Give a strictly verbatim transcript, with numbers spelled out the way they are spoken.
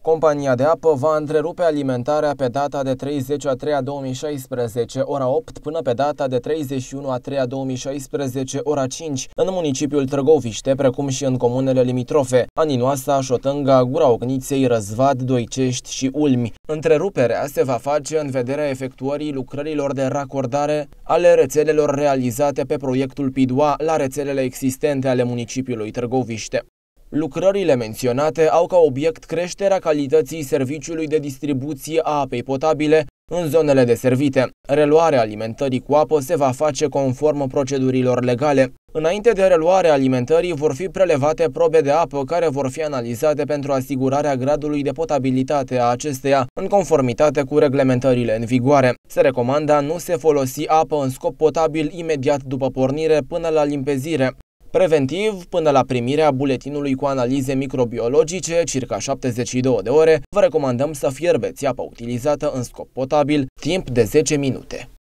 Compania de apă va întrerupe alimentarea pe data de treizeci a treia două mii șaisprezece, ora opt, până pe data de treizeci și unu a treia două mii șaisprezece, ora cinci, în municipiul Târgoviște, precum și în comunele limitrofe, Aninoasa, Șotânga, Gura Ogniței, Răzvad, Doicești și Ulmi. Întreruperea se va face în vederea efectuării lucrărilor de racordare ale rețelelor realizate pe proiectul Pidua la rețelele existente ale municipiului Târgoviște. Lucrările menționate au ca obiect creșterea calității serviciului de distribuție a apei potabile în zonele deservite. Reluarea alimentării cu apă se va face conform procedurilor legale. Înainte de reluarea alimentării vor fi prelevate probe de apă care vor fi analizate pentru asigurarea gradului de potabilitate a acesteia, în conformitate cu reglementările în vigoare. Se recomandă a nu se folosi apă în scop potabil imediat după pornire până la limpezire. Preventiv, până la primirea buletinului cu analize microbiologice, circa șaptezeci și două de ore, vă recomandăm să fierbeți apa utilizată în scop potabil timp de zece minute.